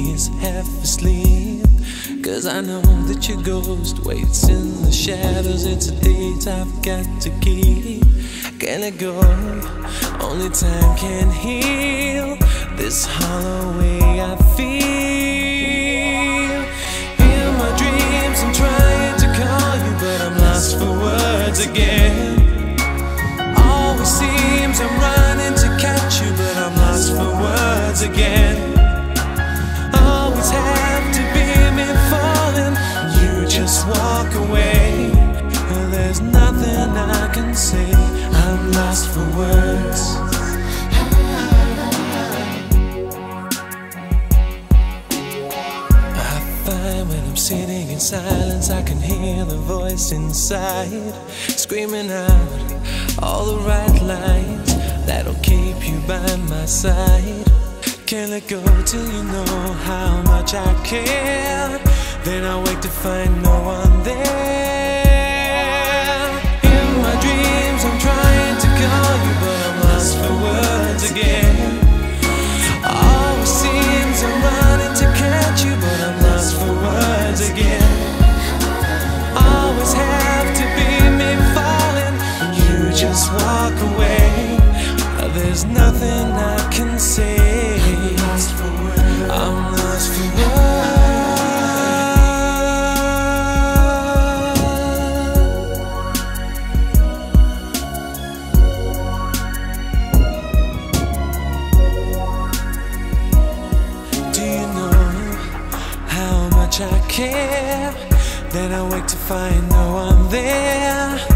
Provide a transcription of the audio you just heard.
is half asleep. 'Cause I know that your ghost waits in the shadows. It's a date I've got to keep. Can it go? Only time can heal this hollow way I feel. In my dreams I'm trying to call you, but I'm lost for words again. Always seems I'm running to catch you, but I'm lost for words again. Always have to be me falling, you just walk away. There's nothing I can say, I'm lost for words. I find when I'm sitting in silence, I can hear the voice inside screaming out all the right lines that'll keep you by my side. Can't let go till you know how much I care. Then I wake to find no one there. In my dreams I'm trying to call you, but I'm lost for words again. Always seems I'm running to catch you, but I'm lost for words again. Always have to be me falling, you just walk away. There's nothing I can say. I'm lost for words. I'm lost for words. Do you know how much I care? Then I wake to find no one there.